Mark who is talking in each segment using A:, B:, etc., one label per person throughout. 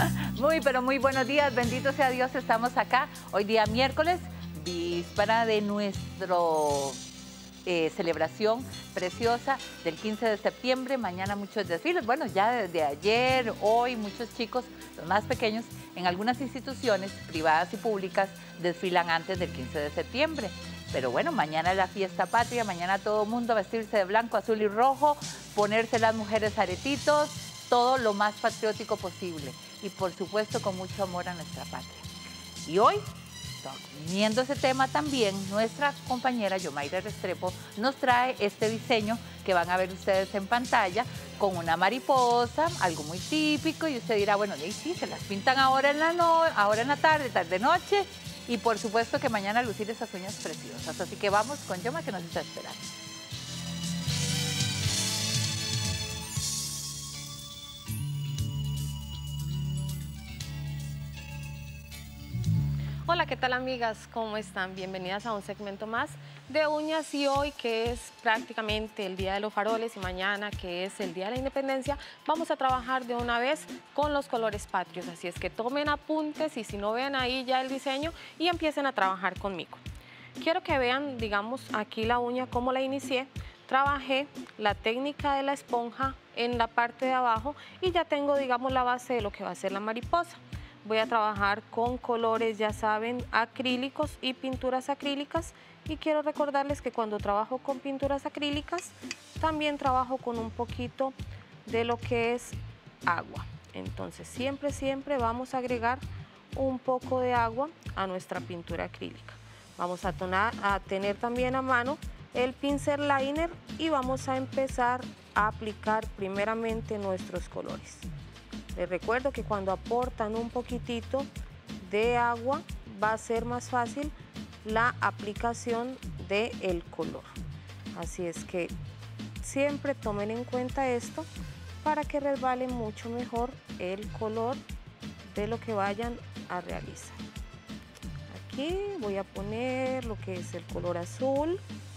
A: Muy, pero muy buenos días, bendito sea Dios, estamos acá. Hoy día miércoles, víspera de nuestro celebración preciosa del 15 de septiembre. Mañana muchos desfiles. Bueno, ya desde ayer, hoy, muchos chicos, los más pequeños, en algunas instituciones privadas y públicas desfilan antes del 15 de septiembre. Pero bueno, mañana es la fiesta patria, mañana todo el mundo a vestirse de blanco, azul y rojo, ponerse las mujeres aretitos, todo lo más patriótico posible. Y por supuesto con mucho amor a nuestra patria. Y hoy, viendo ese tema también, nuestra compañera Yomaira Restrepo nos trae este diseño que van a ver ustedes en pantalla con una mariposa, algo muy típico, y usted dirá, bueno, sí, se las pintan ahora en ahora en la tarde, tarde-noche, y por supuesto que mañana lucir esas uñas preciosas. Así que vamos con Yoma, que nos está esperando.
B: Hola, ¿qué tal amigas? ¿Cómo están? Bienvenidas a un segmento más de uñas, y hoy, que es prácticamente el Día de los Faroles, y mañana, que es el Día de la Independencia, vamos a trabajar de una vez con los colores patrios. Así es que tomen apuntes, y si no, ven ahí ya el diseño y empiecen a trabajar conmigo. Quiero que vean, digamos, aquí la uña, cómo la inicié. Trabajé la técnica de la esponja en la parte de abajo y ya tengo, digamos, la base de lo que va a ser la mariposa. Voy a trabajar con colores, ya saben, acrílicos y pinturas acrílicas, y quiero recordarles que cuando trabajo con pinturas acrílicas también trabajo con un poquito de lo que es agua. Entonces siempre vamos a agregar un poco de agua a nuestra pintura acrílica. Vamos a tener también a mano el pincel liner y vamos a empezar a aplicar primeramente nuestros colores. Les recuerdo que cuando aportan un poquitito de agua va a ser más fácil la aplicación del color. Así es que siempre tomen en cuenta esto para que resbale mucho mejor el color de lo que vayan a realizar. Aquí voy a poner lo que es el color azul.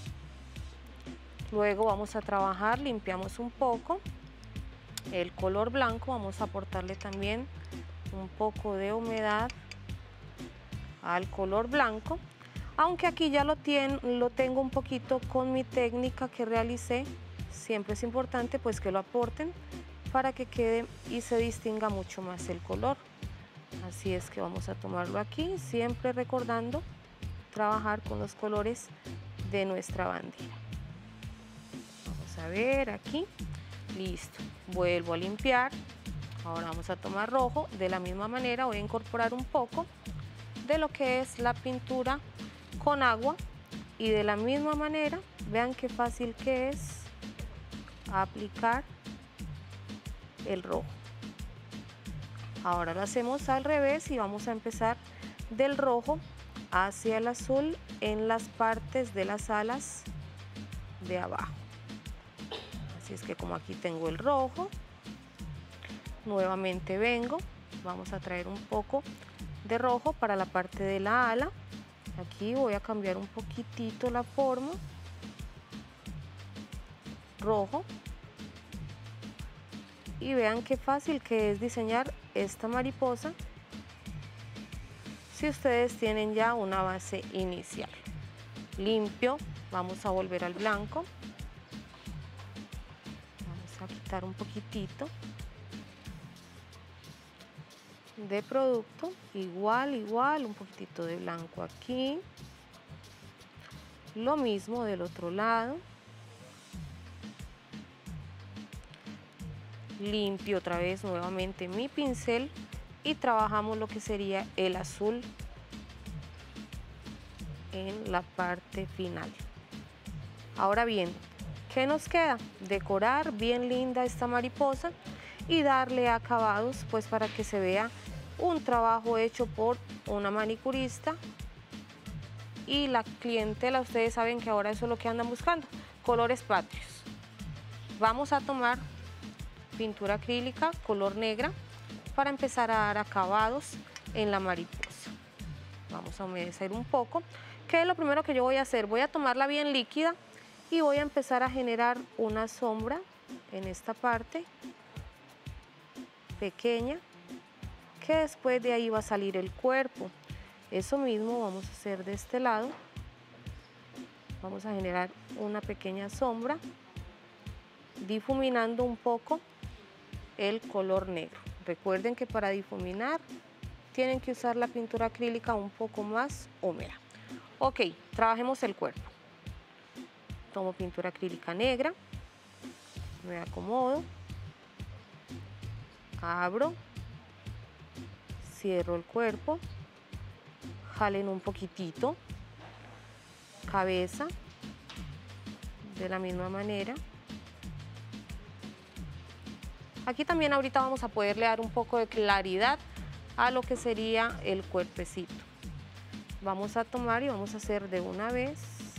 B: Luego vamos a trabajar, limpiamos un poco. El color blanco, vamos a aportarle también un poco de humedad al color blanco, aunque aquí ya lo tengo un poquito con mi técnica que realicé. Siempre es importante pues que lo aporten para que quede y se distinga mucho más el color. Así es que vamos a tomarlo aquí, siempre recordando trabajar con los colores de nuestra bandera. Vamos a ver aquí. Listo, vuelvo a limpiar. Ahora vamos a tomar rojo. De la misma manera voy a incorporar un poco de lo que es la pintura con agua, y de la misma manera, vean qué fácil que es aplicar el rojo. Ahora lo hacemos al revés y vamos a empezar del rojo hacia el azul en las partes de las alas de abajo. Así es que como aquí tengo el rojo, nuevamente vengo, vamos a traer un poco de rojo para la parte de la ala. Aquí voy a cambiar un poquitito la forma. Rojo. Y vean qué fácil que es diseñar esta mariposa si ustedes tienen ya una base inicial. Limpio, vamos a volver al blanco. A quitar un poquitito de producto, igual, un poquitito de blanco aquí, lo mismo del otro lado. Limpio otra vez nuevamente mi pincel y trabajamos lo que sería el azul en la parte final. Ahora bien, ¿qué nos queda? Decorar bien linda esta mariposa y darle acabados, pues para que se vea un trabajo hecho por una manicurista y la clientela. Ustedes saben que ahora eso es lo que andan buscando, colores patrios. Vamos a tomar pintura acrílica color negra para empezar a dar acabados en la mariposa. Vamos a humedecer un poco. ¿Qué es lo primero que yo voy a hacer? Voy a tomarla bien líquida y voy a empezar a generar una sombra en esta parte pequeña que después de ahí va a salir el cuerpo. Eso mismo vamos a hacer de este lado. Vamos a generar una pequeña sombra, difuminando un poco el color negro. Recuerden que para difuminar tienen que usar la pintura acrílica un poco más húmeda. Ok, trabajemos el cuerpo. Tomo pintura acrílica negra, me acomodo, abro, cierro el cuerpo, jalen un poquitito, cabeza, de la misma manera. Aquí también ahorita vamos a poderle dar un poco de claridad a lo que sería el cuerpecito. Vamos a tomar y vamos a hacer de una vez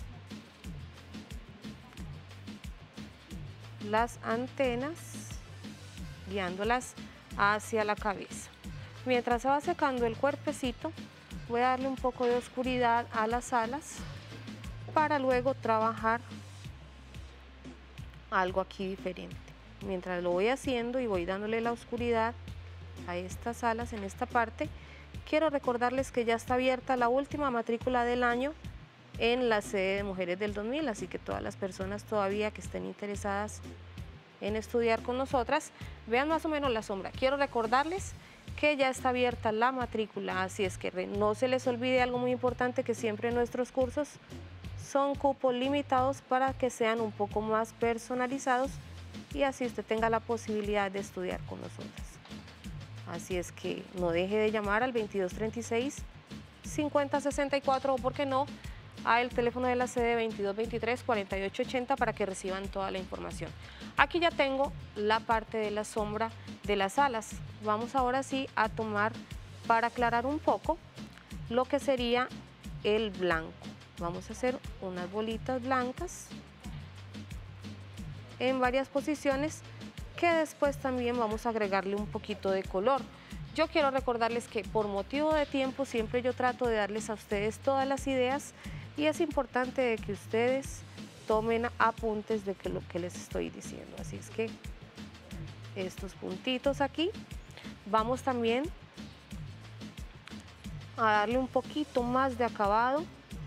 B: las antenas, guiándolas hacia la cabeza. Mientras se va secando el cuerpecito, voy a darle un poco de oscuridad a las alas para luego trabajar algo aquí diferente. Mientras lo voy haciendo y voy dándole la oscuridad a estas alas en esta parte, quiero recordarles que ya está abierta la última matrícula del año en la sede de Mujeres del 2000, así que todas las personas todavía que estén interesadas en estudiar con nosotras, vean más o menos la sombra. Quiero recordarles que ya está abierta la matrícula, así es que no se les olvide algo muy importante, que siempre nuestros cursos son cupos limitados para que sean un poco más personalizados y así usted tenga la posibilidad de estudiar con nosotras. Así es que no deje de llamar al 2236-5064 o, por qué no, al teléfono de la sede 2223-4880 para que reciban toda la información. Aquí ya tengo la parte de la sombra de las alas. Vamos ahora sí a tomar, para aclarar un poco, lo que sería el blanco. Vamos a hacer unas bolitas blancas en varias posiciones que después también vamos a agregarle un poquito de color. Yo quiero recordarles que por motivo de tiempo siempre yo trato de darles a ustedes todas las ideas y es importante de que ustedes tomen apuntes de lo que les estoy diciendo. Así es que estos puntitos aquí, vamos también a darle un poquito más de acabado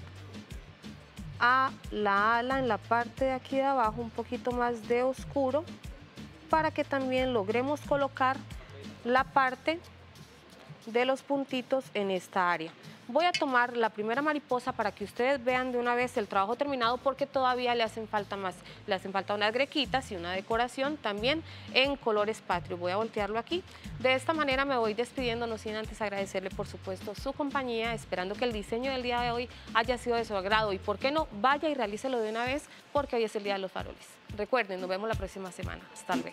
B: a la ala en la parte de aquí de abajo, un poquito más de oscuro, para que también logremos colocar la parte de los puntitos en esta área. Voy a tomar la primera mariposa para que ustedes vean de una vez el trabajo terminado, porque todavía le hacen falta más. Le hacen falta unas grequitas y una decoración también en colores patrios. Voy a voltearlo aquí. De esta manera me voy despidiendo, no sin antes agradecerle por supuesto su compañía, esperando que el diseño del día de hoy haya sido de su agrado y, por qué no, vaya y realícelo de una vez, porque hoy es el Día de los Faroles. Recuerden, nos vemos la próxima semana. Hasta luego.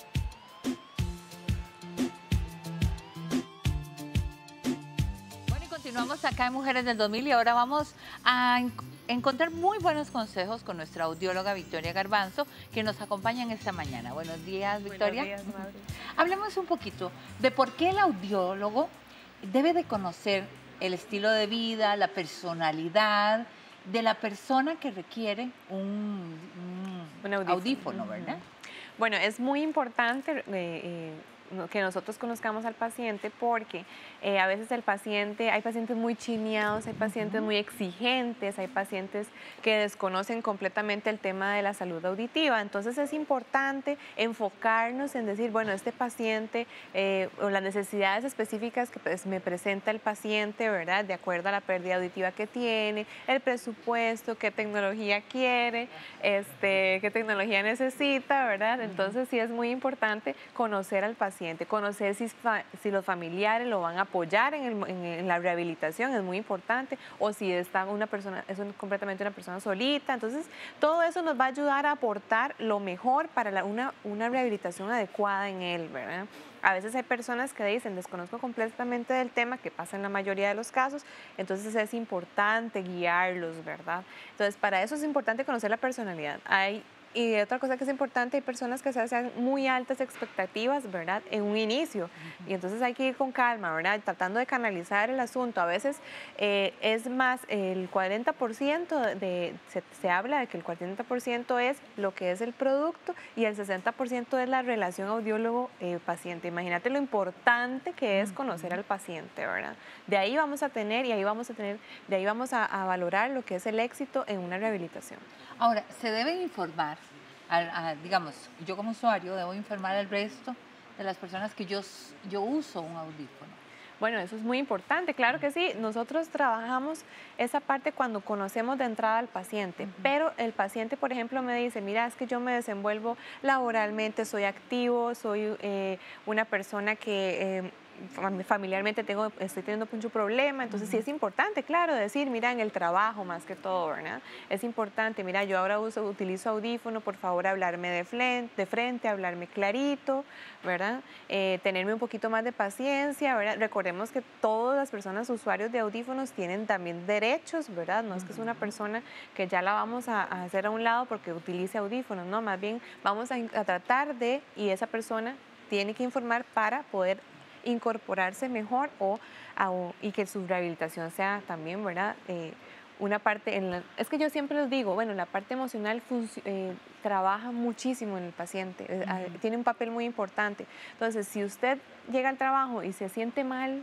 A: Continuamos acá en Mujeres del 2000 y ahora vamos a encontrar muy buenos consejos con nuestra audióloga Victoria Garbanzo, que nos acompaña en esta mañana. Buenos días, Victoria.
C: Buenos días, madre.
A: Hablemos un poquito de por qué el audiólogo debe de conocer el estilo de vida, la personalidad de la persona que requiere un audífono, ¿verdad?
C: Bueno, es muy importante que nosotros conozcamos al paciente, porque a veces hay pacientes muy chineados, hay pacientes muy exigentes, hay pacientes que desconocen completamente el tema de la salud auditiva. Entonces es importante enfocarnos en decir, bueno, este paciente o las necesidades específicas que pues, me presenta el paciente, ¿verdad? De acuerdo a la pérdida auditiva que tiene, el presupuesto, qué tecnología quiere, qué tecnología necesita, ¿verdad? Entonces sí es muy importante conocer al paciente, conocer si los familiares lo van a apoyar en la rehabilitación, es muy importante, o si está completamente una persona solita. Entonces todo eso nos va a ayudar a aportar lo mejor para una rehabilitación adecuada en él, ¿verdad? A veces hay personas que dicen, desconozco completamente del tema, que pasa en la mayoría de los casos, entonces es importante guiarlos, ¿verdad? Entonces para eso es importante conocer la personalidad. Hay Y otra cosa que es importante, hay personas que se hacen muy altas expectativas, ¿verdad? En un inicio. Y entonces hay que ir con calma, ¿verdad? Tratando de canalizar el asunto. A veces es más, el 40% se habla de que el 40% es lo que es el producto y el 60% es la relación audiólogo-paciente. Imagínate lo importante que es conocer al paciente, ¿verdad? De ahí vamos a tener de ahí vamos a valorar lo que es el éxito en una rehabilitación.
A: Ahora, se debe informar, digamos, yo como usuario debo informar al resto de las personas que yo uso un audífono.
C: Bueno, eso es muy importante, claro que sí. Nosotros trabajamos esa parte cuando conocemos de entrada al paciente, pero el paciente, por ejemplo, me dice, mira, es que yo me desenvuelvo laboralmente, soy activo, soy una persona que familiarmente estoy teniendo mucho problema, entonces sí es importante, claro, decir, mira, en el trabajo más que todo, ¿verdad? Es importante, mira, yo ahora utilizo audífono, por favor, hablarme de frente, hablarme clarito, ¿verdad? Tenerme un poquito más de paciencia, ¿verdad? Recordemos que todas las personas usuarios de audífonos tienen también derechos, ¿verdad? No es que es una persona que ya la vamos a hacer a un lado porque utilice audífonos, no, más bien vamos a tratar de, y esa persona tiene que informar para poder incorporarse mejor y que su rehabilitación sea también, ¿verdad? Una parte, es que yo siempre les digo, bueno, la parte emocional trabaja muchísimo en el paciente, tiene un papel muy importante. Entonces, si usted llega al trabajo y se siente mal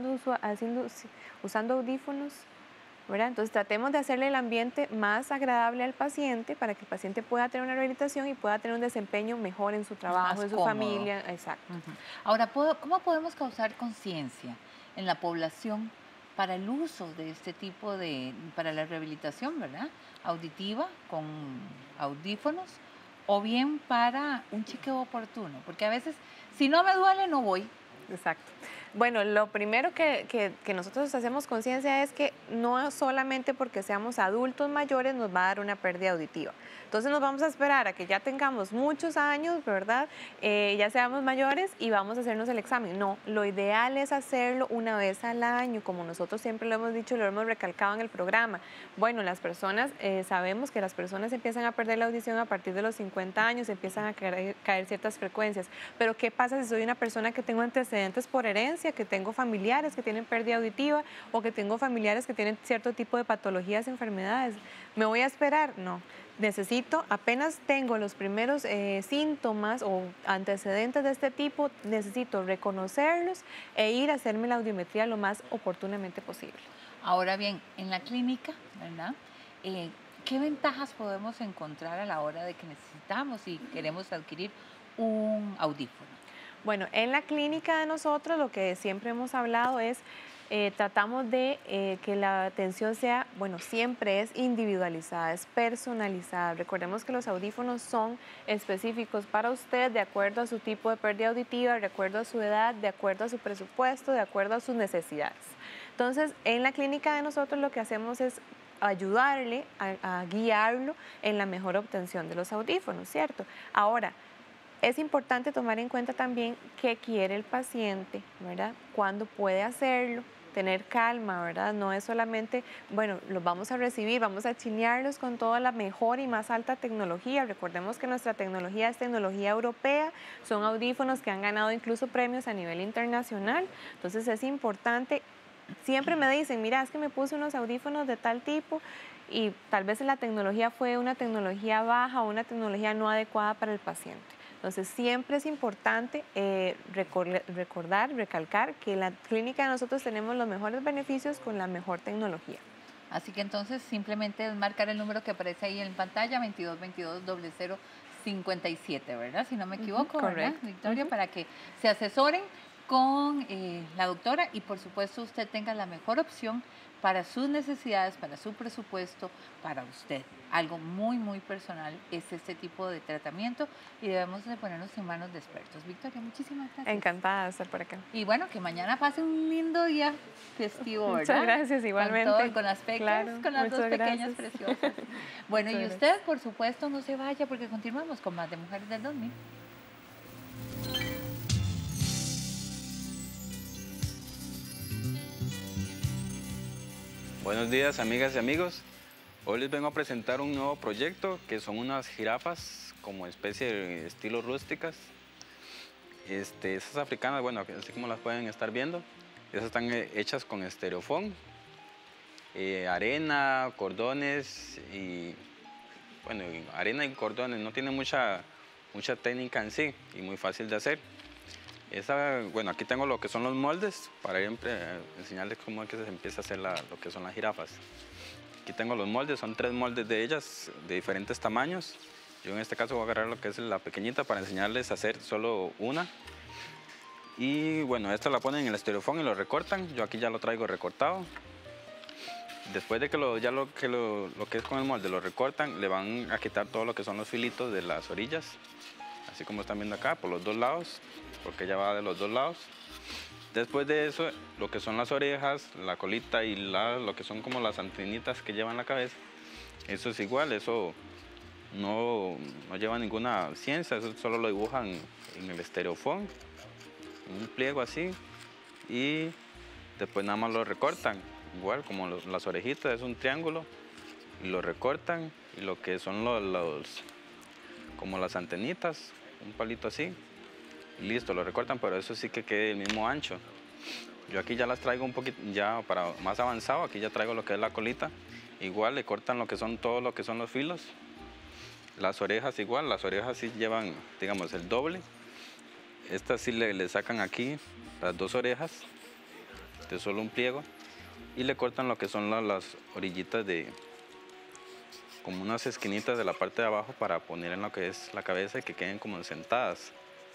C: usando audífonos, ¿verdad? Entonces tratemos de hacerle el ambiente más agradable al paciente para que el paciente pueda tener una rehabilitación y pueda tener un desempeño mejor en su trabajo, en su familia. Exacto.
A: Ahora, ¿cómo podemos causar conciencia en la población para el uso de este tipo para la rehabilitación, ¿verdad? Auditiva con audífonos o bien para un chequeo oportuno? Porque a veces, si no me duele, no voy.
C: Exacto. Bueno, lo primero que nosotros hacemos conciencia es que no solamente porque seamos adultos mayores nos va a dar una pérdida auditiva. Entonces nos vamos a esperar a que ya tengamos muchos años, ¿verdad? Ya seamos mayores y vamos a hacernos el examen. No, lo ideal es hacerlo una vez al año, como nosotros siempre lo hemos dicho, lo hemos recalcado en el programa. Bueno, las personas, sabemos que las personas empiezan a perder la audición a partir de los 50 años, empiezan a caer ciertas frecuencias. Pero ¿qué pasa si soy una persona que tengo antecedentes por herencia, que tengo familiares que tienen pérdida auditiva o que tengo familiares que tienen cierto tipo de patologías, enfermedades? ¿Me voy a esperar? No. Necesito, apenas tengo los primeros síntomas o antecedentes de este tipo, necesito reconocerlos e ir a hacerme la audiometría lo más oportunamente posible.
A: Ahora bien, en la clínica, ¿verdad? ¿Qué ventajas podemos encontrar a la hora de que necesitamos y queremos adquirir un audífono?
C: Bueno, en la clínica de nosotros lo que siempre hemos hablado es tratamos de que la atención sea, bueno, siempre es individualizada, es personalizada. Recordemos que los audífonos son específicos para usted de acuerdo a su tipo de pérdida auditiva, de acuerdo a su edad, de acuerdo a su presupuesto, de acuerdo a sus necesidades. Entonces, en la clínica de nosotros lo que hacemos es ayudarle a guiarlo en la mejor obtención de los audífonos, ¿cierto? Ahora, es importante tomar en cuenta también qué quiere el paciente, ¿verdad? Cuándo puede hacerlo, tener calma, ¿verdad? No es solamente, bueno, los vamos a recibir, vamos a chinearlos con toda la mejor y más alta tecnología. Recordemos que nuestra tecnología es tecnología europea, son audífonos que han ganado incluso premios a nivel internacional. Entonces es importante, siempre me dicen, mira, es que me puse unos audífonos de tal tipo y tal vez la tecnología fue una tecnología baja o una tecnología no adecuada para el paciente. Entonces, siempre es importante recalcar que en la clínica de nosotros tenemos los mejores beneficios con la mejor tecnología.
A: Así que entonces simplemente es marcar el número que aparece ahí en pantalla, 2222-0057, ¿verdad? Si no me equivoco, ¿verdad, Victoria? Para que se asesoren con la doctora y por supuesto usted tenga la mejor opción para sus necesidades, para su presupuesto, para usted. Algo muy, muy personal es este tipo de tratamiento y debemos de ponernos en manos de expertos. Victoria, muchísimas gracias.
C: Encantada de estar por acá.
A: Y bueno, que mañana pase un lindo día festivo, ¿verdad?
C: Muchas gracias, igualmente.
A: Con todo, con las pecas, claro, con las dos pequeñas preciosas. Bueno, y usted, por supuesto, no se vaya porque continuamos con más de Mujeres del 2000.
D: Buenos días, amigas y amigos. Hoy les vengo a presentar un nuevo proyecto que son unas jirafas como especie de estilo rústicas. Esas africanas, bueno, así como las pueden estar viendo, esas están hechas con estereofón, arena, cordones y, bueno, arena y cordones. No tiene mucha técnica en sí y muy fácil de hacer. Bueno, aquí tengo lo que son los moldes para enseñarles cómo es que se empieza a hacer lo que son las jirafas. Aquí tengo los moldes, son 3 moldes de ellas de diferentes tamaños. Yo en este caso voy a agarrar lo que es la pequeñita para enseñarles a hacer solo una. Y bueno, esta la ponen en el estereofón y lo recortan. Yo aquí ya lo traigo recortado. Después de que lo que es con el molde lo recortan, le van a quitar todo lo que son los filitos de las orillas. Así como están viendo acá, por los 2 lados, porque ya va de los 2 lados. Después de eso, lo que son las orejas, la colita y lo que son como las antenitas que llevan la cabeza, eso es igual, eso no lleva ninguna ciencia, eso solo lo dibujan en el estereofón, en un pliego así, y después nada más lo recortan, igual como las orejitas, es un triángulo, y lo recortan, y lo que son como las antenitas, un palito así, listo, lo recortan, pero eso sí que quede el mismo ancho. Yo aquí ya las traigo un poquito, ya para más avanzado, aquí ya traigo lo que es la colita. Igual le cortan lo que son todo lo que son los filos. Las orejas igual, las orejas sí llevan, digamos, el doble. Estas sí le sacan aquí las 2 orejas de solo un pliego. Y le cortan lo que son las orillitas como unas esquinitas de la parte de abajo para poner en lo que es la cabeza y que queden como sentadas.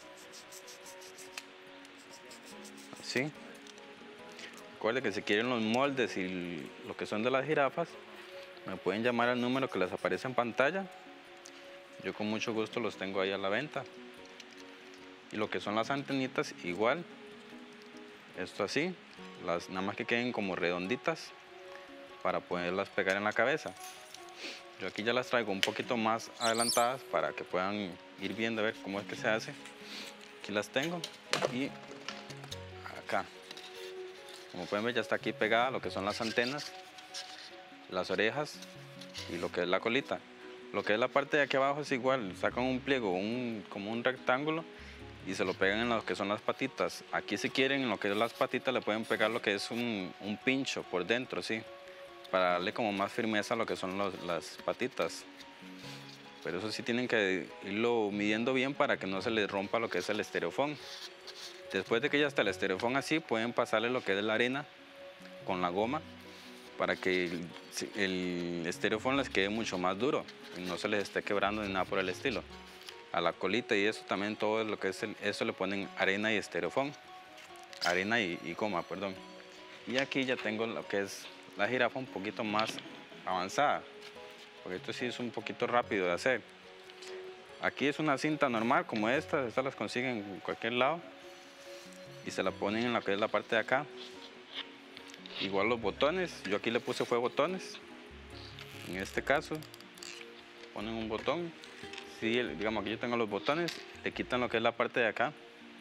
D: Así. Recuerden que si quieren los moldes y lo que son de las jirafas, me pueden llamar al número que les aparece en pantalla. Yo con mucho gusto los tengo ahí a la venta. Y lo que son las antenitas, igual. Esto así, nada más que queden como redonditas para poderlas pegar en la cabeza. Yo aquí ya las traigo un poquito más adelantadas para que puedan ir viendo a ver cómo es que se hace. Aquí las tengo y acá. Como pueden ver, ya está aquí pegada lo que son las antenas, las orejas y lo que es la colita. Lo que es la parte de aquí abajo es igual, sacan un pliego, como un rectángulo y se lo pegan en lo que son las patitas. Aquí si quieren, en lo que es las patitas le pueden pegar lo que es un pincho por dentro, sí, para darle como más firmeza a lo que son las patitas. Pero eso sí tienen que irlo midiendo bien para que no se les rompa lo que es el estereofón. Después de que ya está el estereofón así, pueden pasarle lo que es la arena con la goma para que el estereofón les quede mucho más duro y no se les esté quebrando ni nada por el estilo. A la colita y eso también, todo lo que es eso le ponen arena y estereofón. Arena y goma, perdón. Y aquí ya tengo lo que es la jirafa un poquito más avanzada, porque esto sí es un poquito rápido de hacer. Aquí es una cinta normal como estas las consiguen en cualquier lado y se la ponen en lo que es la parte de acá. Igual los botones, yo aquí le puse fue botones. En este caso ponen un botón. Si digamos aquí yo tengo los botones, le quitan lo que es la parte de acá.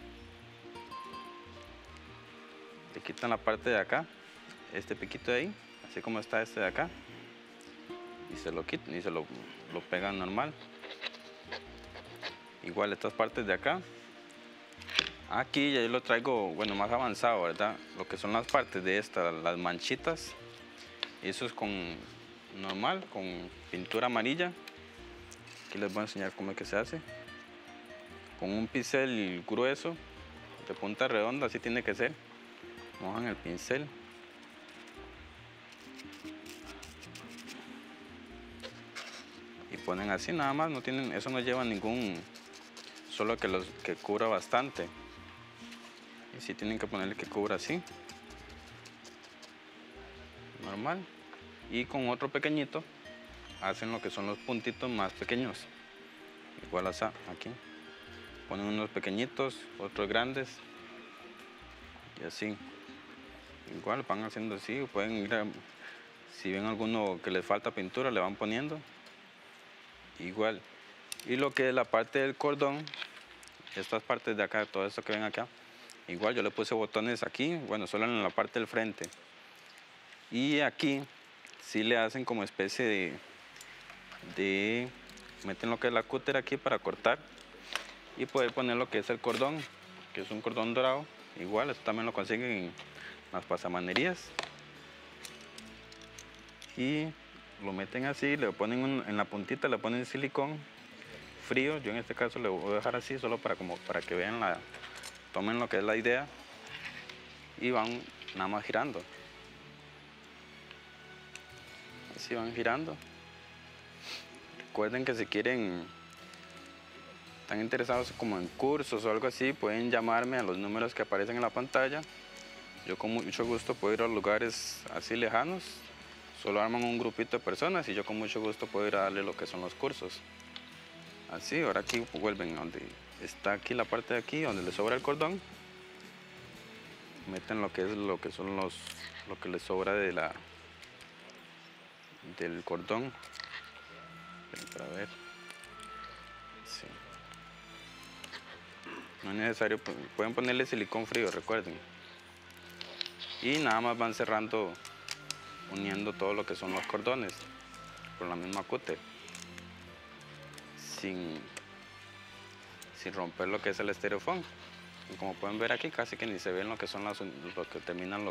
D: Le quitan la parte de acá, este piquito de ahí, así como está este de acá. Y se lo quitan y se lo pegan normal. Igual estas partes de acá. Aquí ya yo lo traigo, bueno, más avanzado, ¿verdad? Lo que son las partes de estas, las manchitas. Eso es normal, con pintura amarilla. Aquí les voy a enseñar cómo es que se hace. Con un pincel grueso, de punta redonda, así tiene que ser. Mojan el pincel. Y ponen así nada más, eso no lleva ningún, solo que cubra bastante. Y sí tienen que ponerle que cubra así. Normal. Y con otro pequeñito hacen lo que son los puntitos más pequeños. Igual así, aquí. Ponen unos pequeñitos, otros grandes. Y así. Igual van haciendo así. Pueden ir si ven alguno que les falta pintura, le van poniendo. Igual. Y lo que es la parte del cordón, estas partes de acá, todo esto que ven acá, igual yo le puse botones aquí, bueno, solo en la parte del frente. Y aquí sí le hacen como especie meten lo que es la cúter aquí para cortar y poder poner lo que es el cordón, que es un cordón dorado. Igual, esto también lo consiguen en las pasamanerías. Y lo meten así, le ponen en la puntita, le ponen silicón frío. Yo en este caso le voy a dejar así, solo para que vean tomen lo que es la idea. Y van nada más girando. Así van girando. Recuerden que si están interesados como en cursos o algo así, pueden llamarme a los números que aparecen en la pantalla. Yo con mucho gusto puedo ir a lugares así lejanos. Solo arman un grupito de personas y yo con mucho gusto puedo ir a darle lo que son los cursos. Así, ahora aquí vuelven donde está aquí la parte de aquí, donde les sobra el cordón. Meten lo que les sobra del cordón. Para ver. Sí. No es necesario, pueden ponerle silicón frío, recuerden. Y nada más van cerrando, uniendo todo lo que son los cordones con la misma cúter, sin romper lo que es el estereofón. Y como pueden ver aquí, casi que ni se ven lo que son donde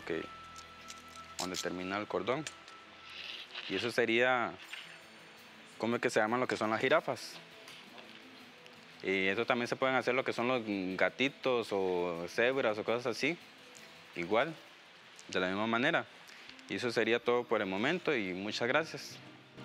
D: termina el cordón. Y eso sería como es que se llaman lo que son las jirafas. Y eso también se pueden hacer lo que son los gatitos o cebras o cosas así, igual, de la misma manera. Y eso sería todo por el momento y muchas gracias.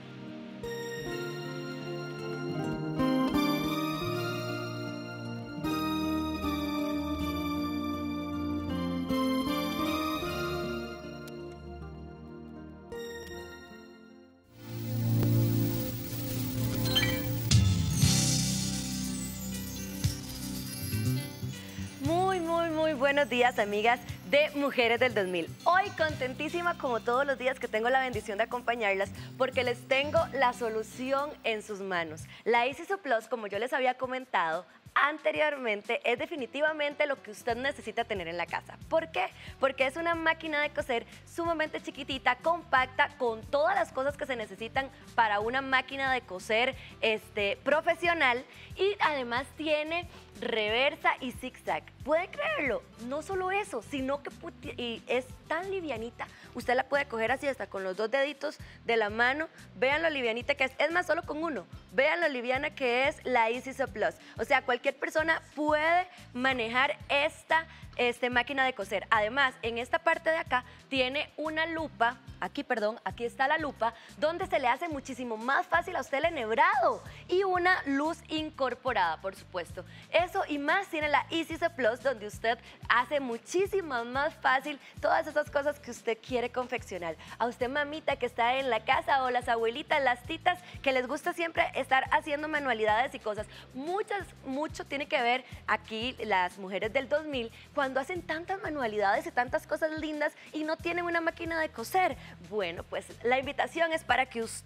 E: Muy buenos días, amigas de Mujeres del 2000. Hoy contentísima como todos los días que tengo la bendición de acompañarlas porque les tengo la solución en sus manos. La Easy Sew Plus, como yo les había comentado anteriormente, es definitivamente lo que usted necesita tener en la casa. ¿Por qué? Porque es una máquina de coser sumamente chiquitita, compacta, con todas las cosas que se necesitan para una máquina de coser profesional, y además tiene reversa y zigzag. ¿Puede creerlo? No solo eso, sino que es tan livianita. Usted la puede coger así hasta con los dos deditos de la mano. Vean lo livianita que es. Es más, solo con uno. Vean lo liviana que es la Easy Sew Plus. O sea, cualquier persona puede manejar esta máquina de coser. Además, en esta parte de acá tiene una lupa, aquí está la lupa, donde se le hace muchísimo más fácil a usted el enhebrado, y una luz incorporada, por supuesto. Eso y más tiene la Easy Sew Plus, donde usted hace muchísimo más fácil todas esas cosas que usted quiere confeccionar. A usted, mamita, que está en la casa, o las abuelitas, las titas, que les gusta siempre estar haciendo manualidades y cosas. Mucho tiene que ver aquí las mujeres del 2000, cuando hacen tantas manualidades y tantas cosas lindas y no tienen una máquina de coser. Bueno, pues la invitación es para que usted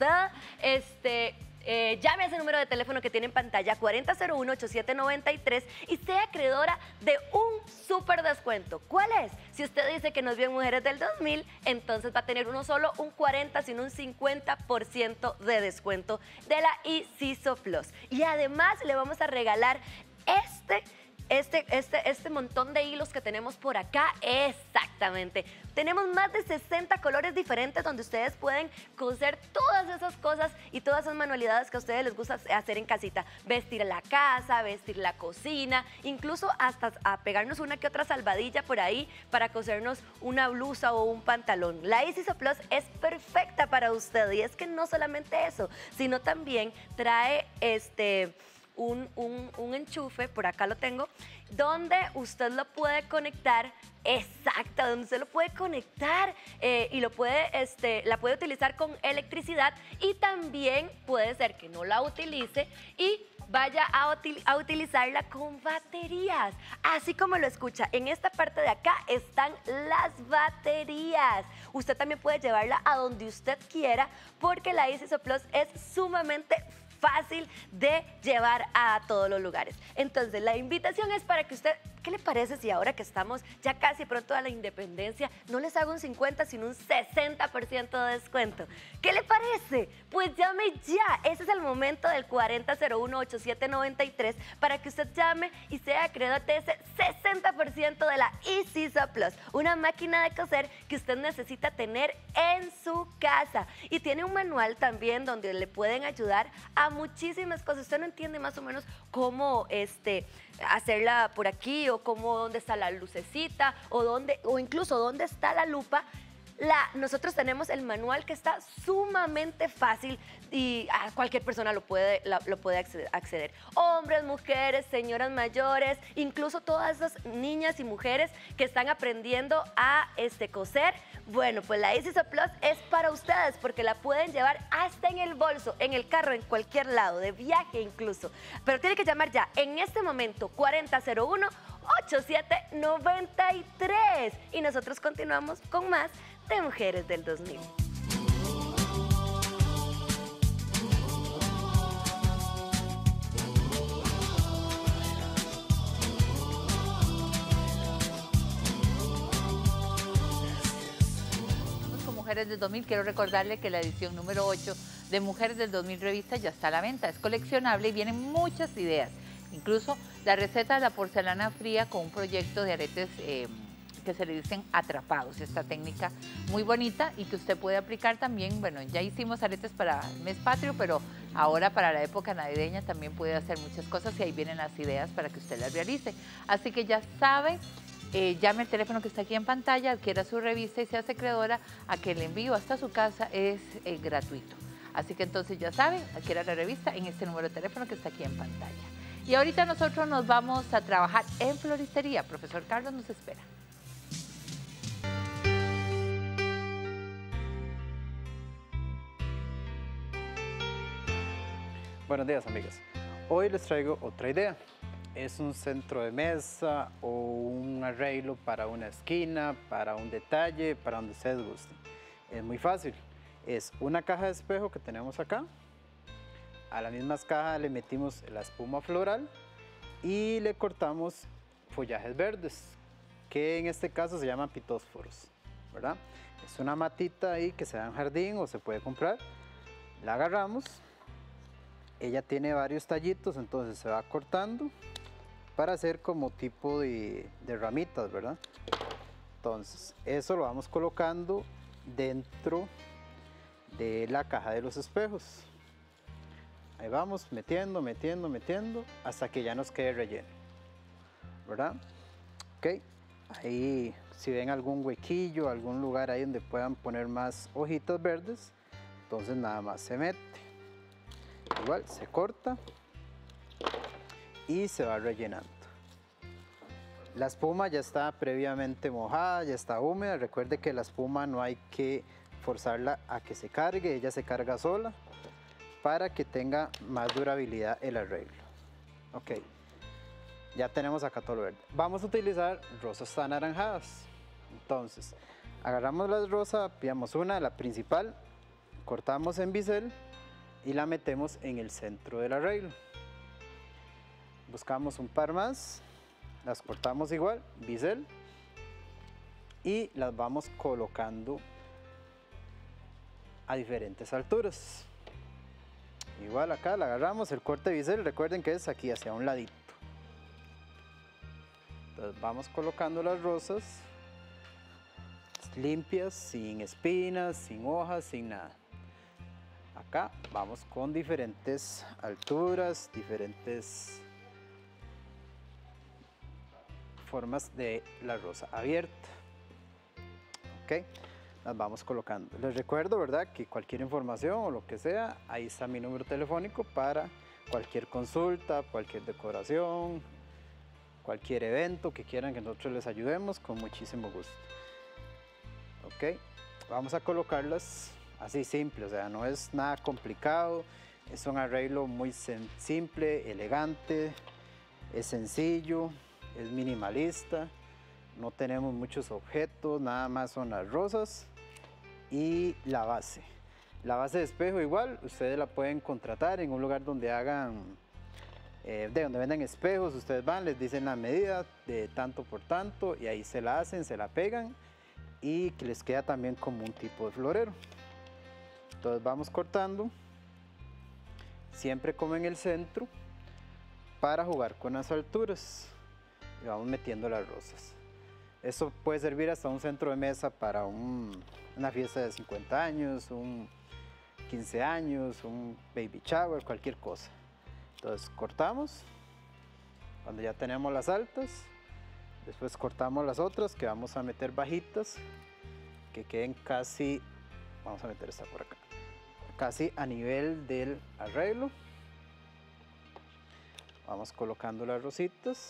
E: llame a ese número de teléfono que tiene en pantalla, 4001-8793, y sea acreedora de un súper descuento. ¿Cuál es? Si usted dice que nos vio en Mujeres del 2000, entonces va a tener no solo un 40, sino un 50% de descuento de la Easy Sew Plus. Y además le vamos a regalar este montón de hilos que tenemos por acá. Exactamente. Tenemos más de 60 colores diferentes donde ustedes pueden coser todas esas cosas y todas esas manualidades que a ustedes les gusta hacer en casita. Vestir la casa, vestir la cocina, incluso hasta a pegarnos una que otra salvadilla por ahí para cosernos una blusa o un pantalón. La Easy Sew Plus es perfecta para usted, y es que no solamente eso, sino también trae un enchufe, por acá lo tengo, donde usted lo puede conectar, donde usted lo puede conectar y la puede utilizar con electricidad, y también puede ser que no la utilice y vaya a utilizarla con baterías. Así como lo escucha, en esta parte de acá están las baterías. Usted también puede llevarla a donde usted quiera, porque la Easy Sew Plus es sumamente fácil de llevar a todos los lugares. Entonces, la invitación es para que usted ¿qué le parece si ahora que estamos ya casi pronto a la independencia, no les hago un 50, sino un 60% de descuento? ¿Qué le parece? Pues llame ya. Ese es el momento del 4001-8793 para que usted llame y sea acreedor de ese 60% de la eSisa Plus, una máquina de coser que usted necesita tener en su casa. Y tiene un manual también donde le pueden ayudar a muchísimas cosas. Usted no entiende más o menos cómo hacerla por aquí, o dónde está la lucecita, o incluso dónde está la lupa. Nosotros tenemos el manual que está sumamente fácil y a cualquier persona lo puede acceder. Hombres, mujeres, señoras mayores, incluso todas esas niñas y mujeres que están aprendiendo a coser. Bueno, pues la eSisa Plus es para ustedes porque la pueden llevar hasta en el bolso, en el carro, en cualquier lado, de viaje incluso. Pero tiene que llamar ya en este momento 4001-8793 y nosotros continuamos con más de Mujeres del 2000.
A: Con Mujeres del 2000, quiero recordarle que la edición número 8 de Mujeres del 2000 revista ya está a la venta. Es coleccionable y vienen muchas ideas. Incluso la receta de la porcelana fría con un proyecto de aretes que se le dicen atrapados, esta técnica muy bonita y que usted puede aplicar también. Bueno, ya hicimos aretes para el mes patrio, pero ahora para la época navideña también puede hacer muchas cosas y ahí vienen las ideas para que usted las realice. Así que ya sabe, llame al teléfono que está aquí en pantalla, adquiera su revista y se hace acreedora a que el envío hasta su casa es gratuito. Así que entonces ya sabe, adquiera la revista en este número de teléfono que está aquí en pantalla. Y ahorita nosotros nos vamos a trabajar en floristería. Profesor Carlos nos espera.
F: Buenos días, amigas. Hoy les traigo otra idea. Es un centro de mesa o un arreglo para una esquina, para un detalle, para donde ustedes gusten. Es muy fácil. Es una caja de espejo que tenemos acá. A la misma caja le metimos la espuma floral y le cortamos follajes verdes, que en este caso se llaman pitósforos, ¿verdad? Es una matita ahí que se da en jardín o se puede comprar. La agarramos. Ella tiene varios tallitos, entonces se va cortando para hacer como tipo de ramitas, ¿verdad? Entonces, eso lo vamos colocando dentro de la caja de los espejos. Ahí vamos metiendo, metiendo, metiendo, hasta que ya nos quede relleno, ¿verdad? Ok, ahí si ven algún huequillo, algún lugar ahí donde puedan poner más hojitas verdes, entonces nada más se mete. Igual se corta y se va rellenando. La espuma ya está previamente mojada, ya está húmeda. Recuerde que la espuma no hay que forzarla a que se cargue, ella se carga sola para que tenga más durabilidad el arreglo. Ok, ya tenemos acá todo lo verde. Vamos a utilizar rosas anaranjadas. Entonces, agarramos la rosa, pillamos una, la principal, cortamos en bisel y la metemos en el centro del arreglo. Buscamos un par más, las cortamos igual, bisel, y las vamos colocando a diferentes alturas. Igual acá la agarramos, el corte bisel, recuerden que es aquí hacia un ladito. Entonces vamos colocando las rosas limpias, sin espinas, sin hojas, sin nada. Acá vamos con diferentes alturas, diferentes formas de la rosa abierta. Ok, las vamos colocando. Les recuerdo, ¿verdad?, que cualquier información o lo que sea, ahí está mi número telefónico para cualquier consulta, cualquier decoración, cualquier evento que quieran que nosotros les ayudemos, con muchísimo gusto. Ok, vamos a colocarlas así simple, o sea, no es nada complicado, es un arreglo muy simple, elegante, es sencillo, es minimalista, no tenemos muchos objetos, nada más son las rosas y la base. La base de espejo igual, ustedes la pueden contratar en un lugar donde hagan de donde venden espejos, ustedes van, les dicen la medida de tanto por tanto y ahí se la hacen, se la pegan y que les queda también como un tipo de florero. Entonces vamos cortando, siempre como en el centro, para jugar con las alturas y vamos metiendo las rosas. Esto puede servir hasta un centro de mesa para una fiesta de 50 años, un 15 años, un baby shower, cualquier cosa. Entonces cortamos, cuando ya tenemos las altas, después cortamos las otras que vamos a meter bajitas, que queden casi, vamos a meter esta por acá, casi a nivel del arreglo. Vamos colocando las rositas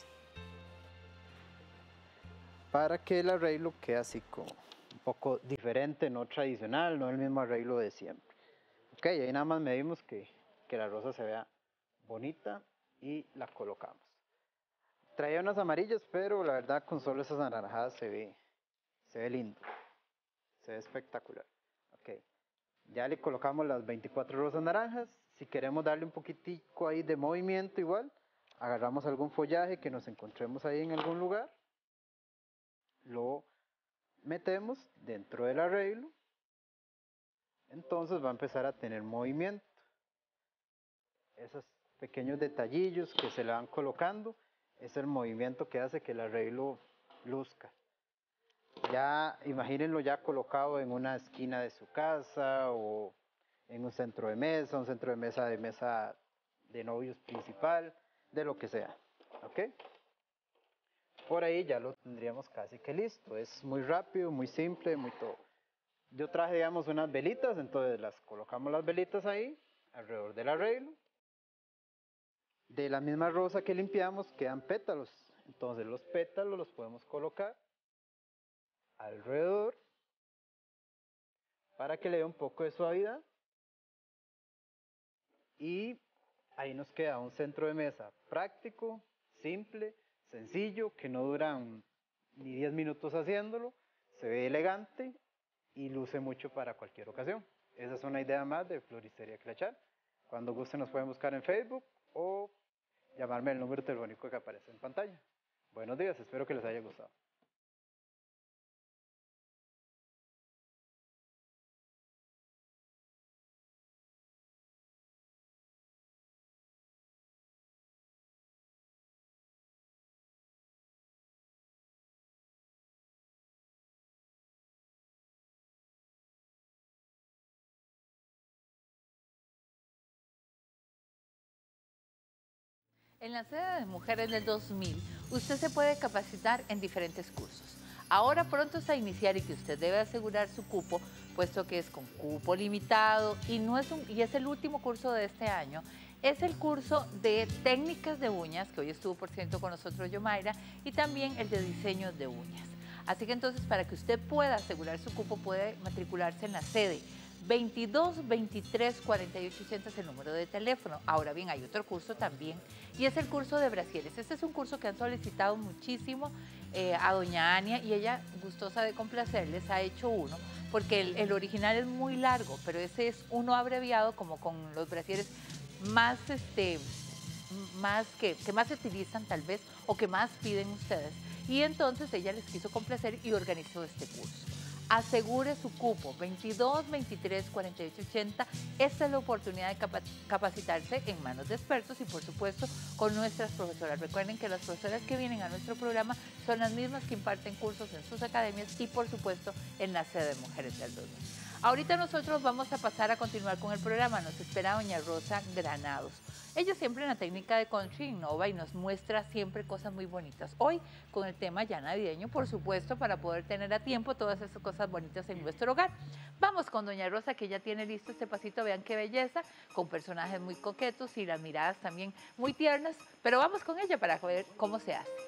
F: para que el arreglo quede así como un poco diferente, no tradicional, no el mismo arreglo de siempre. Ok, ahí nada más medimos que la rosa se vea bonita y la colocamos. Traía unas amarillas, pero la verdad con solo esas anaranjadas se ve lindo, se ve espectacular. Ok, ya le colocamos las 24 rosas naranjas. Si queremos darle un poquitico ahí de movimiento igual, agarramos algún follaje que nos encontremos ahí en algún lugar, lo metemos dentro del arreglo, entonces va a empezar a tener movimiento. Esos pequeños detallillos que se le van colocando es el movimiento que hace que el arreglo luzca. Ya imagínenlo ya colocado en una esquina de su casa o en un centro de mesa, mesa de novios principal, de lo que sea, ¿ok? Por ahí ya lo tendríamos casi que listo. Es muy rápido, muy simple, muy todo. Yo traje, digamos, unas velitas, entonces las colocamos las velitas ahí, alrededor del arreglo. De la misma rosa que limpiamos quedan pétalos, entonces los pétalos los podemos colocar alrededor para que le dé un poco de suavidad. Y ahí nos queda un centro de mesa práctico, simple, sencillo, que no duran ni 10 minutos haciéndolo, se ve elegante y luce mucho para cualquier ocasión. Esa es una idea más de Floristería Clachar. Cuando gusten nos pueden buscar en Facebook o llamarme al número telefónico que aparece en pantalla. Buenos días, espero que les haya gustado.
A: En la sede de Mujeres del 2000, usted se puede capacitar en diferentes cursos. Ahora pronto está a iniciar y que usted debe asegurar su cupo, puesto que es con cupo limitado y es el último curso de este año. Es el curso de técnicas de uñas, que hoy estuvo por cierto con nosotros Yomaira, y también el de diseño de uñas. Así que entonces, para que usted pueda asegurar su cupo, puede matricularse en la sede 22 23 48 80 es el número de teléfono. Ahora bien, hay otro curso también y es el curso de brasieres. Este es un curso que han solicitado muchísimo a doña Ania y ella, gustosa de complacerles, ha hecho uno porque el original es muy largo, pero ese es uno abreviado como con los brasieres más, que más se utilizan tal vez o que más piden ustedes. Y entonces ella les quiso complacer y organizó este curso. Asegure su cupo, 22 23 48 80. Esta es la oportunidad de capacitarse en manos de expertos y por supuesto con nuestras profesoras. Recuerden que las profesoras que vienen a nuestro programa son las mismas que imparten cursos en sus academias y por supuesto en la sede de Mujeres del 2000. Ahorita nosotros vamos a pasar a continuar con el programa. Nos espera doña Rosa Granados. Ella siempre en la técnica de country innova y nos muestra siempre cosas muy bonitas. Hoy con el tema ya navideño, por supuesto, para poder tener a tiempo todas esas cosas bonitas en nuestro hogar. Vamos con doña Rosa, que ya tiene listo este pasito. Vean qué belleza, con personajes muy coquetos y las miradas también muy tiernas. Pero vamos con ella para ver cómo se hace.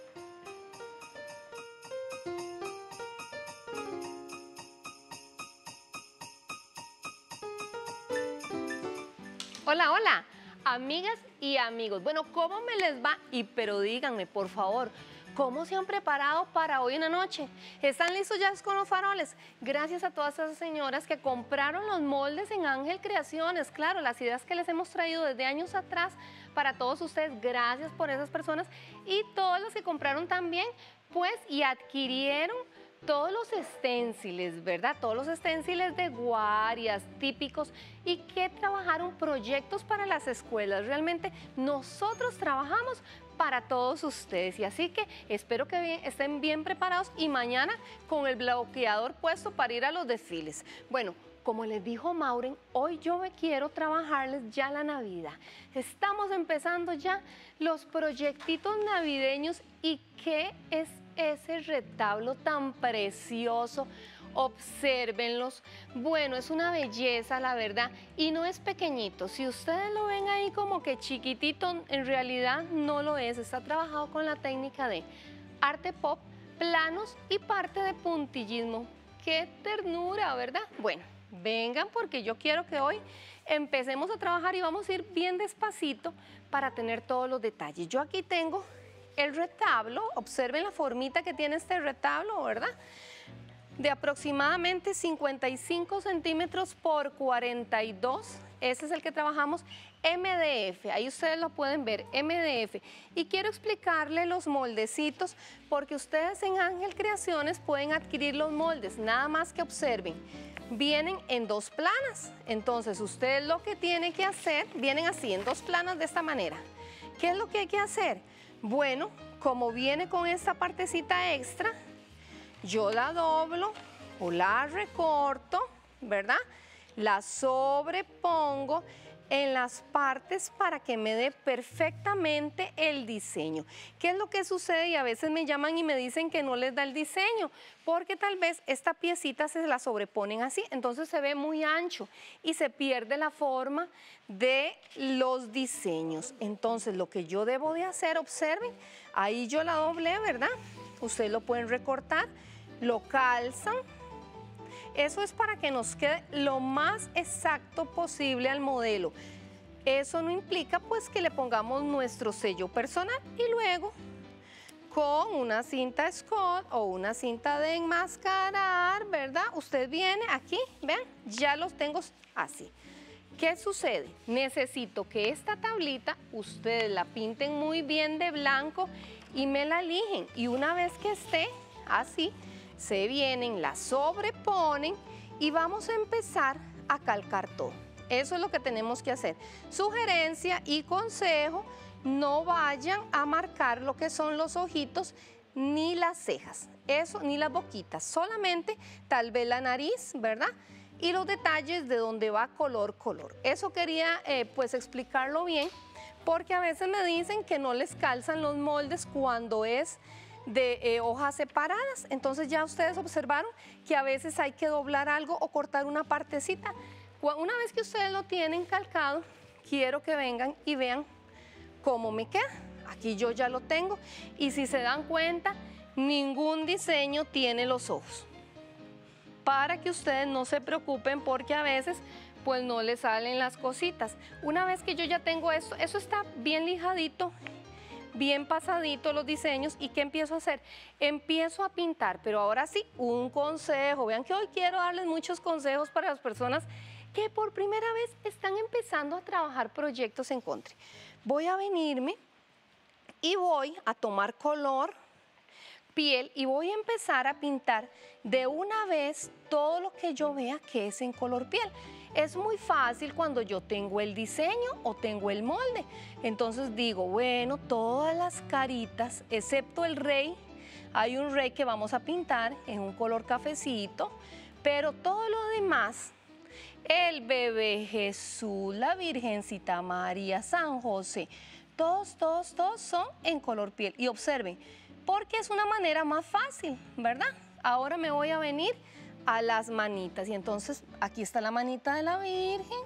E: Hola, hola, amigas y amigos. Bueno, ¿cómo me les va? Pero díganme, por favor,
G: ¿Cómo se han preparado para hoy en la noche? ¿Están listos ya con los faroles? Gracias a todas esas señoras que compraron los moldes en Ángel Creaciones. Claro, las ideas que les hemos traído desde años atrás para todos ustedes. Gracias por esas personas y todas las que compraron también, pues, y adquirieron todos los esténciles, ¿verdad? Todos los esténciles de guarias típicos y que trabajaron proyectos para las escuelas. Realmente nosotros trabajamos para todos ustedes y así que espero que estén bien preparados y mañana con el bloqueador puesto para ir a los desfiles. Bueno, como les dijo Maureen, hoy yo me quiero trabajarles ya la Navidad. Estamos empezando ya los proyectitos navideños y ¿qué es ese retablo tan precioso? Obsérvenlos. Bueno, es una belleza, la verdad, y no es pequeñito. Si ustedes lo ven ahí como que chiquitito, en realidad no lo es. Está trabajado con la técnica de arte pop, planos y parte de puntillismo. ¡Qué ternura!, ¿verdad? Bueno, vengan porque yo quiero que hoy empecemos a trabajar y vamos a ir bien despacito para tener todos los detalles. Yo aquí tengo el retablo, observen la formita que tiene este retablo, ¿verdad? De aproximadamente 55 centímetros por 42, ese es el que trabajamos, MDF, ahí ustedes lo pueden ver, MDF. Y quiero explicarle los moldecitos porque ustedes en Ángel Creaciones pueden adquirir los moldes, nada más que observen. Vienen en 2 planas, entonces ustedes lo que tienen que hacer, vienen así, en 2 planas de esta manera. ¿Qué es lo que hay que hacer? Bueno, como viene con esta partecita extra, yo la doblo o la recorto, ¿verdad? La sobrepongo en las partes para que me dé perfectamente el diseño. ¿Qué es lo que sucede? Y a veces me llaman y me dicen que no les da el diseño, porque tal vez esta piecita se la sobreponen así, entonces se ve muy ancho y se pierde la forma de los diseños. Entonces lo que yo debo de hacer, observen, ahí yo la doblé, ¿verdad? Ustedes lo pueden recortar, lo calzan. Eso es para que nos quede lo más exacto posible al modelo. Eso no implica pues que le pongamos nuestro sello personal y luego con una cinta Scott o una cinta de enmascarar, ¿verdad? Usted viene aquí, vean, ya los tengo así. ¿Qué sucede? Necesito que esta tablita ustedes la pinten muy bien de blanco y me la lijen. Y una vez que esté así, se vienen, la sobreponen y vamos a empezar a calcar todo. Eso es lo que tenemos que hacer. Sugerencia y consejo, no vayan a marcar lo que son los ojitos ni las cejas, eso ni las boquitas, solamente tal vez la nariz, ¿verdad? Y los detalles de donde va color. Eso quería pues explicarlo bien, porque a veces me dicen que no les calzan los moldes cuando es de hojas separadas. Entonces ya ustedes observaron que a veces hay que doblar algo o cortar una partecita. Una vez que ustedes lo tienen calcado, quiero que vengan y vean cómo me queda. Aquí yo ya lo tengo y si se dan cuenta, ningún diseño tiene los ojos. Para que ustedes no se preocupen porque a veces pues no les salen las cositas. Una vez que yo ya tengo esto, eso está bien lijadito, bien pasadito los diseños. ¿Y qué empiezo a hacer? Empiezo a pintar, pero ahora sí, un consejo. Vean que hoy quiero darles muchos consejos para las personas que por primera vez están empezando a trabajar proyectos en country. Voy a venirme y voy a tomar color, piel y voy a empezar a pintar de una vez todo lo que yo vea que es en color piel. Es muy fácil cuando yo tengo el diseño o tengo el molde. Entonces digo, bueno, todas las caritas, excepto el rey, hay un rey que vamos a pintar en un color cafecito, pero todo lo demás, el bebé Jesús, la Virgencita María, San José, todos son en color piel. Y observen, porque es una manera más fácil, ¿verdad? Ahora me voy a venir a las manitas y entonces aquí está la manita de la Virgen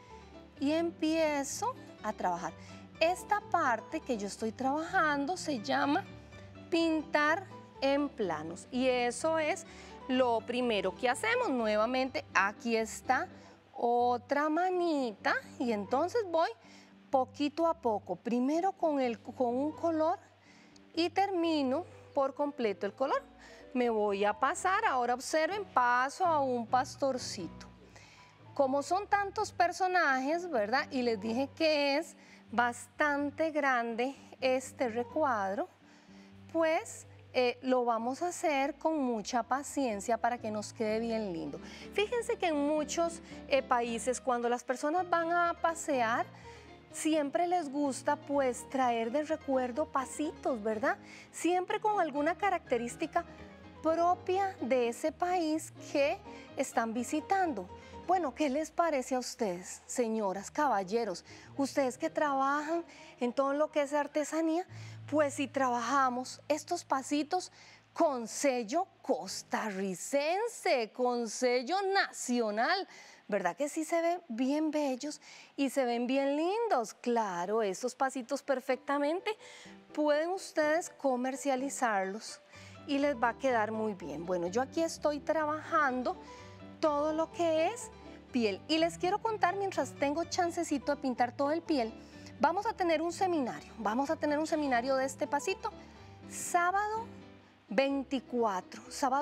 G: y empiezo a trabajar. Esta parte que yo estoy trabajando se llama pintar en planos y eso es lo primero que hacemos. Nuevamente aquí está otra manita y entonces voy poquito a poco, primero con un color y termino por completo el color. Me voy a pasar, ahora observen, paso a un pastorcito. Como son tantos personajes, ¿verdad? Y les dije que es bastante grande este recuadro, pues lo vamos a hacer con mucha paciencia para que nos quede bien lindo. Fíjense que en muchos países, cuando las personas van a pasear, siempre les gusta pues traer de recuerdo pasitos, ¿verdad? Siempre con alguna característica propia de ese país que están visitando. Bueno, ¿qué les parece a ustedes, señoras, caballeros? Ustedes que trabajan en todo lo que es artesanía, pues si trabajamos estos pasitos con sello costarricense, con sello nacional, ¿verdad que sí se ven bien bellos y se ven bien lindos? Claro, estos pasitos perfectamente pueden ustedes comercializarlos y les va a quedar muy bien. Bueno, yo aquí estoy trabajando todo lo que es piel y les quiero contar, mientras tengo chancecito de pintar todo el piel, vamos a tener un seminario de este pasito sábado 24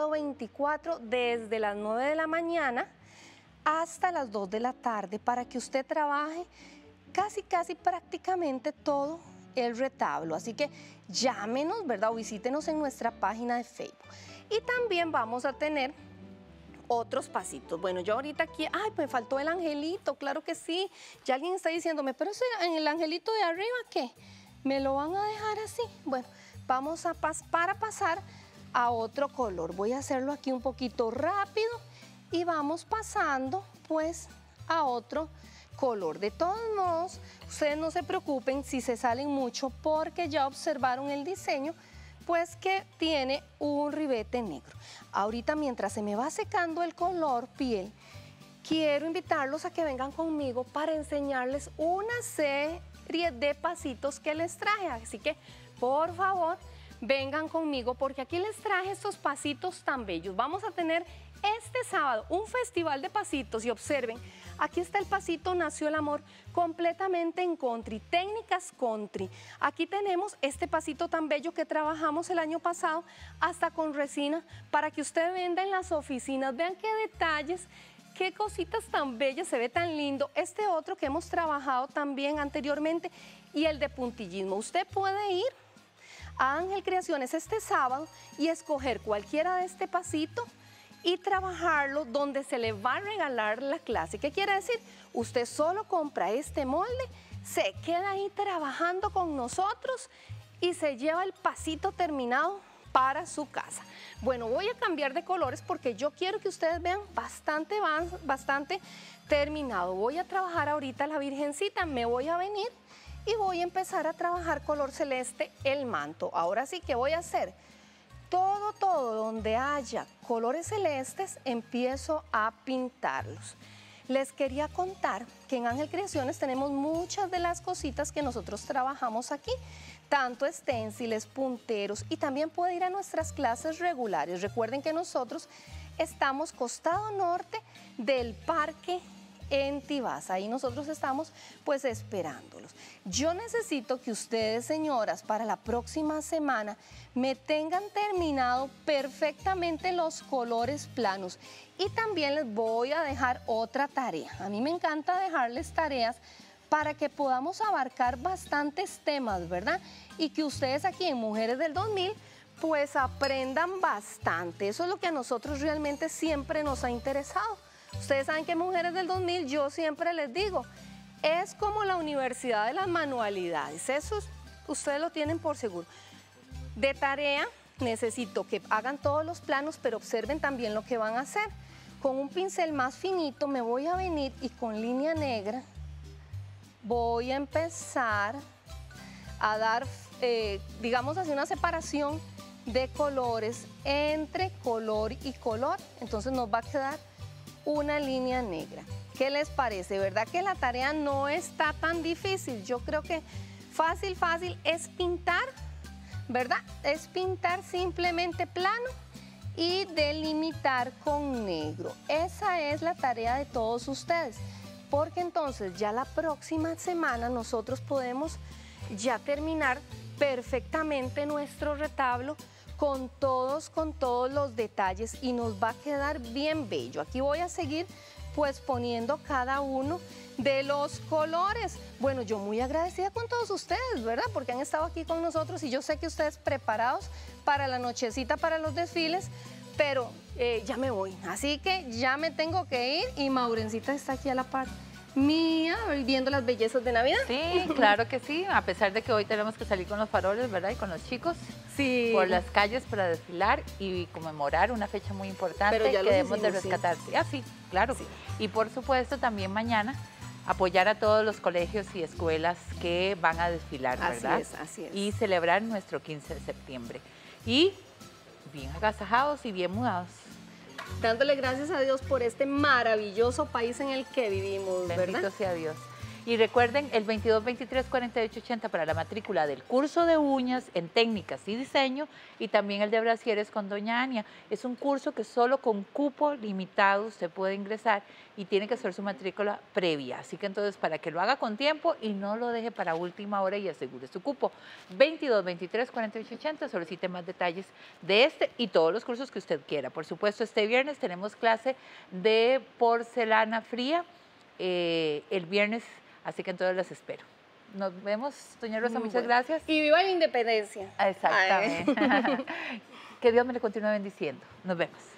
G: desde las 9 de la mañana hasta las 2 de la tarde para que usted trabaje casi prácticamente todo el retablo. Así que llámenos, ¿verdad? O visítenos en nuestra página de Facebook. Y también vamos a tener otros pasitos. Bueno, yo ahorita aquí, ay, me faltó el angelito, claro que sí. Ya alguien está diciéndome, pero ese, en el angelito de arriba, ¿qué? ¿Me lo van a dejar así? Bueno, vamos a para pasar a otro color. Voy a hacerlo aquí un poquito rápido y vamos pasando pues a otro color. De todos modos, ustedes no se preocupen si se salen mucho porque ya observaron el diseño, pues que tiene un ribete negro. Ahorita, mientras se me va secando el color piel, quiero invitarlos a que vengan conmigo para enseñarles una serie de pasitos que les traje. Así que, por favor, vengan conmigo porque aquí les traje estos pasitos tan bellos. Vamos a tener este sábado un festival de pasitos y observen, aquí está el pasito Nació el Amor completamente en country, técnicas country. Aquí tenemos este pasito tan bello que trabajamos el año pasado hasta con resina para que usted venda en las oficinas. Vean qué detalles, qué cositas tan bellas, se ve tan lindo. Este otro que hemos trabajado también anteriormente y el de puntillismo. Usted puede ir a Ángel Creaciones este sábado y escoger cualquiera de este pasito y trabajarlo donde se le va a regalar la clase. ¿Qué quiere decir? Usted solo compra este molde, se queda ahí trabajando con nosotros y se lleva el pasito terminado para su casa. Bueno, voy a cambiar de colores porque yo quiero que ustedes vean bastante terminado. Voy a trabajar ahorita la Virgencita, me voy a venir y voy a empezar a trabajar color celeste el manto. Ahora sí que voy a hacer todo donde haya colores celestes, empiezo a pintarlos. Les quería contar que en Ángel Creaciones tenemos muchas de las cositas que nosotros trabajamos aquí, tanto esténciles, punteros, y también puede ir a nuestras clases regulares. Recuerden que nosotros estamos costado norte del Parque en Tibás. Ahí nosotros estamos pues esperándolos. Yo necesito que ustedes, señoras, para la próxima semana me tengan terminado perfectamente los colores planos y también les voy a dejar otra tarea. A mí me encanta dejarles tareas para que podamos abarcar bastantes temas, ¿verdad? Y que ustedes aquí en Mujeres del 2000 pues aprendan bastante. Eso es lo que a nosotros realmente siempre nos ha interesado. Ustedes saben que Mujeres del 2000, yo siempre les digo, es como la Universidad de las Manualidades. Eso ustedes lo tienen por seguro. De tarea, necesito que hagan todos los planos, pero observen también lo que van a hacer. Con un pincel más finito me voy a venir y con línea negra voy a empezar a dar, digamos así, una separación de colores entre color y color. Entonces nos va a quedar una línea negra. ¿Qué les parece? ¿Verdad que la tarea no está tan difícil? Yo creo que fácil es pintar, ¿verdad? Es pintar simplemente plano y delimitar con negro. Esa es la tarea de todos ustedes, porque entonces ya la próxima semana nosotros podemos ya terminar perfectamente nuestro retablo con todos los detalles y nos va a quedar bien bello. Aquí voy a seguir pues poniendo cada uno de los colores. Bueno, yo muy agradecida con todos ustedes, ¿verdad? Porque han estado aquí con nosotros y yo sé que ustedes preparados para la nochecita, para los desfiles, pero ya me voy. Así que ya me tengo que ir y Maurencita está aquí a la par mía, viendo las bellezas de Navidad.
A: Sí, claro que sí, a pesar de que hoy tenemos que salir con los faroles, ¿verdad? Y con los chicos
G: Sí.
A: por las calles para desfilar y conmemorar una fecha muy importante
G: Pero ya
A: que
G: los
A: debemos de
G: hicimos, sí.
A: rescatar. Sí. Ah, sí, claro.
G: Sí.
A: Y por supuesto también mañana apoyar a todos los colegios y escuelas que van a desfilar, ¿verdad?
G: Así es.
A: Y celebrar nuestro 15 de septiembre. Y bien agasajados y bien mudados.
G: Dándole gracias a Dios por este maravilloso país en el que vivimos,
A: Bendito
G: ¿verdad?
A: sea Dios. Y recuerden, el 22 23 48 80 para la matrícula del curso de uñas en técnicas y diseño y también el de brasieres con doña Ania. Es un curso que solo con cupo limitado usted puede ingresar y tiene que hacer su matrícula previa. Así que entonces para que lo haga con tiempo y no lo deje para última hora y asegure su cupo. 22 23 48 80, solicite más detalles de este y todos los cursos que usted quiera. Por supuesto, este viernes tenemos clase de porcelana fría. El viernes. Así que entonces las espero. Nos vemos, doña Rosa,
G: Muy
A: muchas
G: bueno.
A: gracias.
G: Y viva la independencia.
A: Exactamente. Que Dios me le continúe bendiciendo. Nos vemos.